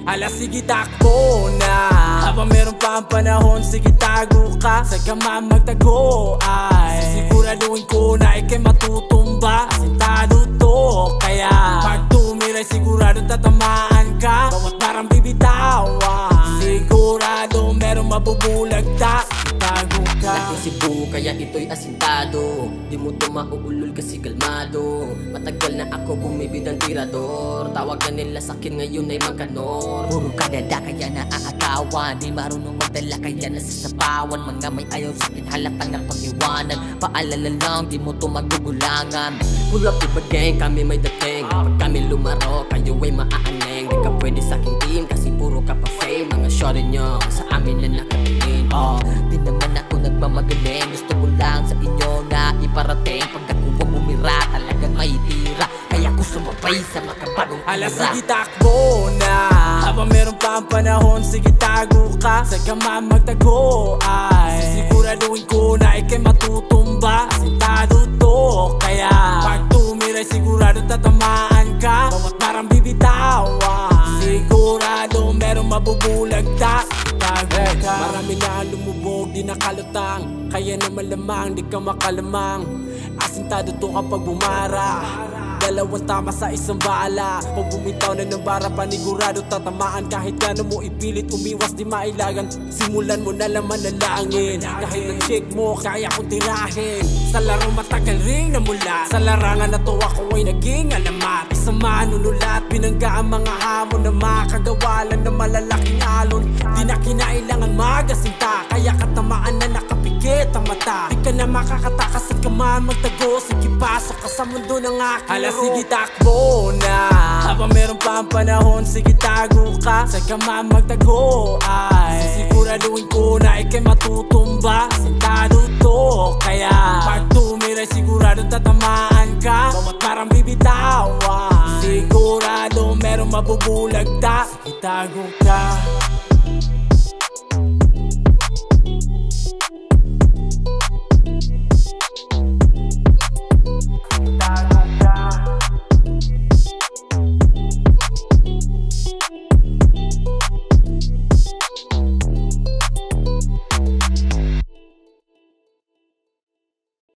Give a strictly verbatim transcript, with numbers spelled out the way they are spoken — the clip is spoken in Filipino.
Hala sige takbo na, habang meron pa ang panahon sige tago ka. Sa gama magtago ay sisiguraduhin ko na ikay matutumba. Asintado to, kaya pag tumiray sigurado tatamaan ka. Bawat parang bibitawan, sigurado merong mabubulagta. Tago ka. Laking Cebu kaya ito'y asintado. Di mo to mauulol kasi kalmado. Matagal na ako bumibid ang tirador. Tawag na nila sa'kin ngayon ay magkanor. Puro kadada kaya naaagawan. Di marunong magdala kaya nasasapawan. Mga may ayaw sa'kin halatang napag-iwanan. Paalala lang di mo to magugulangan. Pull up the gang, kami may dating. Pag kami lumaro, kayo ay maaaning. Di ka pwede sa'king team kasi puro ka pa fame. Mga shorty nyo, sa amin na nakatingin. Oh, di naman ako nagmamagaling. Gusto ko lang sa inyo na iparating. Pag ako bumira talagang may tira. Kaya ko sumabay sa makabagong Hala tira. sige takbo na, habang meron pa ang panahon sige tago ka. Sa gama magtago ay sisiguraduhin ko na ikay matutumba. Asintado to, kaya pag tumiray sigurado tatamaan ka. Bawat parang bibitawan, sigurado merong mabubulagta. Tago ka. Marami na lumubog, di nakalutang. Kaya naman lamang, di ka makalamang. Asintado to kapag bumara. Dalawang tama sa isang bala. Pag bumitaw na ng bara, panigurado tatamaan. Kahit gano'n mo ipilit, umiwas di mailagan. Simulan mo na lang manalangin. Kahit ang check mo, kaya kong tirahin. Sa laro matagal ring namula. Sa larangan na to ako ay naging alamat. Isang manunulat, binangga ang mga hamon na makagawalan ng malalaking alon. Di na kinailangan magasinta, kaya katamaan na nakapikit ang mata. Di ka na makakatakas at kaman magtago. Sige pasok ka sa mundo ng aking. Hala sige takbo na, habang meron pa ang panahon sige tago ka. Sa gama magtago ay sisiguraduhin ko na ikay matutumba. Asintado to, kaya pag tumiray sigurado tatamaan ka. Bawat parang bibitawan, sigurado merong mabubulagta. Sige tago ka.